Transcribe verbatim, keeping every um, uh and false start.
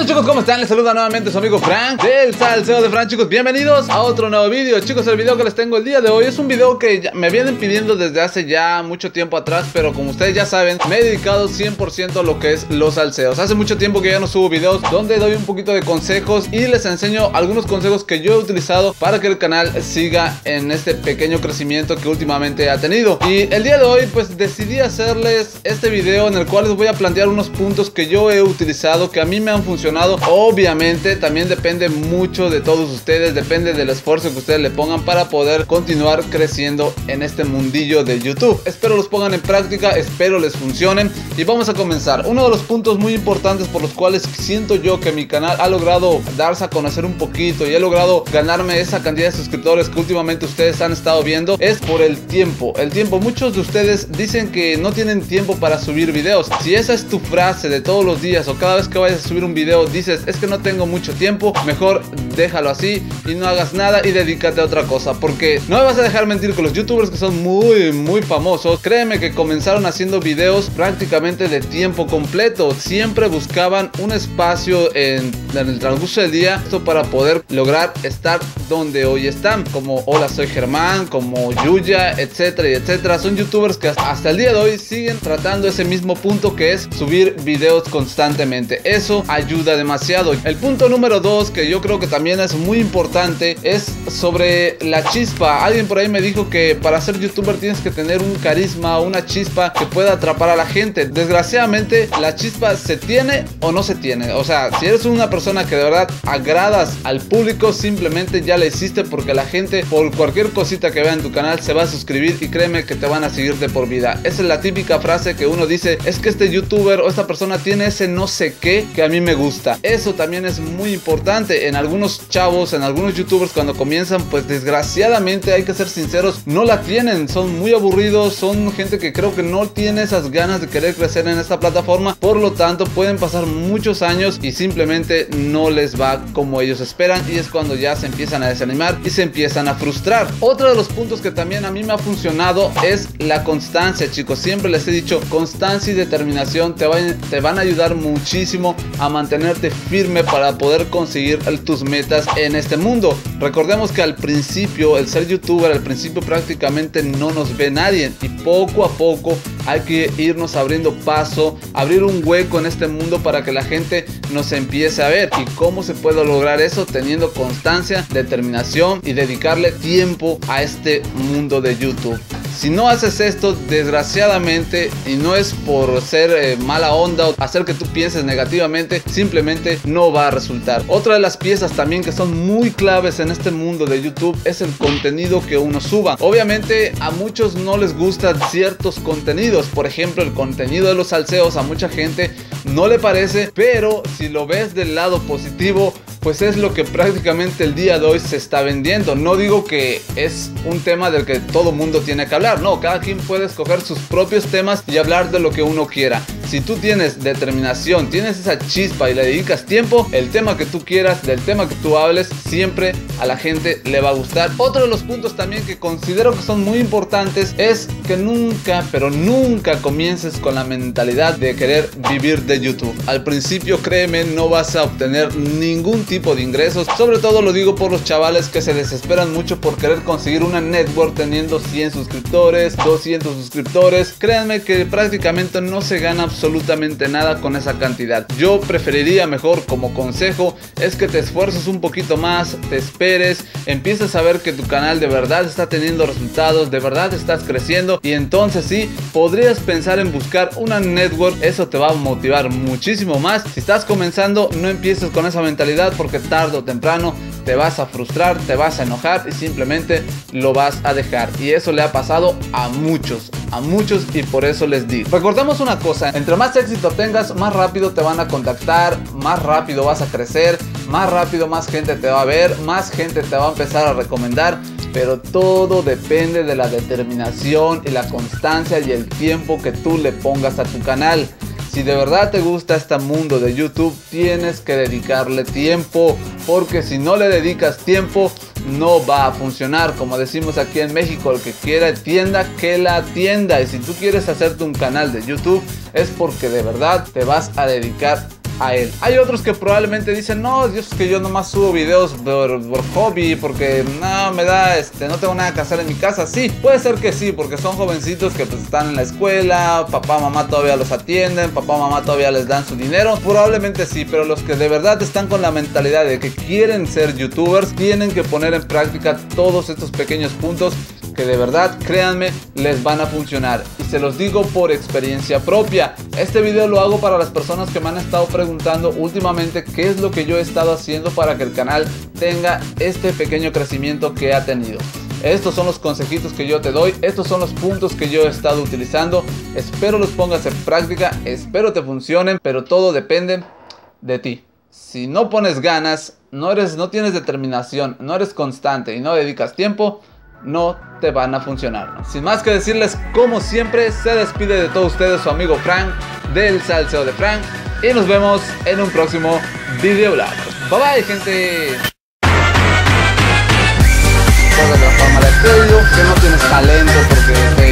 onda, chicos? ¿Cómo están? Les saluda nuevamente su amigo Frank del Salseo de Frank, chicos. Bienvenidos a otro nuevo vídeo. Chicos, el video que les tengo el día de hoy es un video que ya me vienen pidiendo desde hace ya mucho tiempo atrás, pero como ustedes ya saben, me he dedicado cien por ciento a lo que es los salseos. Hace mucho tiempo que ya no subo videos donde doy un poquito de consejos y les enseño algunos consejos que yo he utilizado para que el canal siga en este pequeño crecimiento que últimamente ha tenido. Y el día de hoy pues decidí hacerles este video en el cual les voy a plantear unos puntos que yo he utilizado, que a mí me han funcionado. Obviamente también depende mucho de todos ustedes, depende del esfuerzo que ustedes le pongan para poder continuar creciendo en este mundillo de YouTube. Espero los pongan en práctica, espero les funcionen y vamos a comenzar. Uno de los puntos muy importantes por los cuales siento yo que mi canal ha logrado darse a conocer un poquito y he logrado ganarme esa cantidad de suscriptores que últimamente ustedes han estado viendo es por el tiempo. El tiempo, muchos de ustedes dicen que no tienen tiempo para subir videos. Si esa es tu frase de todos los días o cada vez que vayas a subir un video dices es que no tengo mucho tiempo, mejor déjalo así y no hagas nada y dedícate a otra cosa, porque no me vas a dejar mentir que los youtubers que son muy muy famosos, créeme que comenzaron haciendo videos prácticamente de tiempo completo. Siempre buscaban un espacio en, en el transcurso del día esto para poder lograr estar donde hoy están, como Hola Soy Germán, como Yuya, etcétera y etcétera. Son youtubers que hasta el día de hoy siguen tratando ese mismo punto, que es subir videos constantemente. Eso ayuda demasiado. El punto número dos, que yo creo que también es muy importante, es sobre la chispa. Alguien por ahí me dijo que para ser youtuber tienes que tener un carisma, una chispa que pueda atrapar a la gente. Desgraciadamente la chispa se tiene o no se tiene. O sea, si eres una persona que de verdad agradas al público, simplemente ya la hiciste, porque la gente por cualquier cosita que vea en tu canal se va a suscribir y créeme que te van a seguir de por vida. Esa es la típica frase que uno dice, es que este youtuber o esta persona tiene ese no sé qué que a mí me gusta. Eso también es muy importante. En algunos chavos, en algunos youtubers cuando comienzan, pues desgraciadamente hay que ser sinceros, no la tienen, son muy aburridos, son gente que creo que no tiene esas ganas de querer crecer en esta plataforma, por lo tanto pueden pasar muchos años y simplemente no les va como ellos esperan, y es cuando ya se empiezan a desanimar y se empiezan a frustrar. Otro de los puntos que también a mí me ha funcionado es la constancia, chicos. Siempre les he dicho, constancia y determinación te van, te van a ayudar muchísimo a mantenerte firme para poder conseguir tus metas en este mundo. Recordemos que al principio, el ser youtuber, al principio prácticamente no nos ve nadie, y poco a poco hay que irnos abriendo paso, abrir un hueco en este mundo para que la gente nos empiece a ver. ¿Y cómo se puede lograr eso? Teniendo constancia, determinación y dedicarle tiempo a este mundo de YouTube. Si no haces esto, desgraciadamente, y no es por ser eh, mala onda o hacer que tú pienses negativamente, simplemente no va a resultar. Otra de las piezas también que son muy claves en este mundo de YouTube es el contenido que uno suba. Obviamente a muchos no les gustan ciertos contenidos, por ejemplo el contenido de los salseos a mucha gente no le parece, pero si lo ves del lado positivo, pues es lo que prácticamente el día de hoy se está vendiendo. No digo que es un tema del que todo mundo tiene que hablar, no, cada quien puede escoger sus propios temas y hablar de lo que uno quiera. Si tú tienes determinación, tienes esa chispa y le dedicas tiempo, el tema que tú quieras, del tema que tú hables, siempre a la gente le va a gustar. Otro de los puntos también que considero que son muy importantes es que nunca, pero nunca comiences con la mentalidad de querer vivir de YouTube. Al principio, créeme, no vas a obtener ningún tipo de ingresos. Sobre todo lo digo por los chavales que se desesperan mucho por querer conseguir una network teniendo cien suscriptores, doscientos suscriptores. Créanme que prácticamente no se gana absolutamente nada con esa cantidad. Yo preferiría, mejor como consejo, es que te esfuerces un poquito más, te esperes, empieces a ver que tu canal de verdad está teniendo resultados, de verdad estás creciendo, y entonces sí, podrías pensar en buscar una network. Eso te va a motivar muchísimo más. Si estás comenzando, no empieces con esa mentalidad, porque tarde o temprano te vas a frustrar, te vas a enojar y simplemente lo vas a dejar. Y eso le ha pasado a muchos, a muchos, y por eso les digo. Recordemos una cosa, entre más éxito tengas, más rápido te van a contactar, más rápido vas a crecer, más rápido más gente te va a ver, más gente te va a empezar a recomendar. Pero todo depende de la determinación y la constancia y el tiempo que tú le pongas a tu canal. Si de verdad te gusta este mundo de YouTube, tienes que dedicarle tiempo, porque si no le dedicas tiempo, no va a funcionar. Como decimos aquí en México, el que quiera tienda, que la atienda. Y si tú quieres hacerte un canal de YouTube, es porque de verdad te vas a dedicar a él. Hay otros que probablemente dicen, no, Dios, es que yo nomás subo videos por, por hobby, porque no me da, este, no tengo nada que hacer en mi casa. Sí, puede ser que sí, porque son jovencitos que pues están en la escuela, papá, mamá todavía los atienden, papá, mamá todavía les dan su dinero. Probablemente sí, pero los que de verdad están con la mentalidad de que quieren ser youtubers, tienen que poner en práctica todos estos pequeños puntos que de verdad, créanme, les van a funcionar. Y se los digo por experiencia propia. Este video lo hago para las personas que me han estado preguntando últimamente qué es lo que yo he estado haciendo para que el canal tenga este pequeño crecimiento que ha tenido. Estos son los consejitos que yo te doy, estos son los puntos que yo he estado utilizando. Espero los pongas en práctica, espero te funcionen, pero todo depende de ti. Si no pones ganas, no, eres, no tienes determinación, no eres constante y no dedicas tiempo, no te van a funcionar. Sin más que decirles, como siempre, se despide de todos ustedes su amigo Frank del Salseo de Frank y nos vemos en un próximo videoblog. Bye bye, gente. Por de la forma de que no tienes talento porque te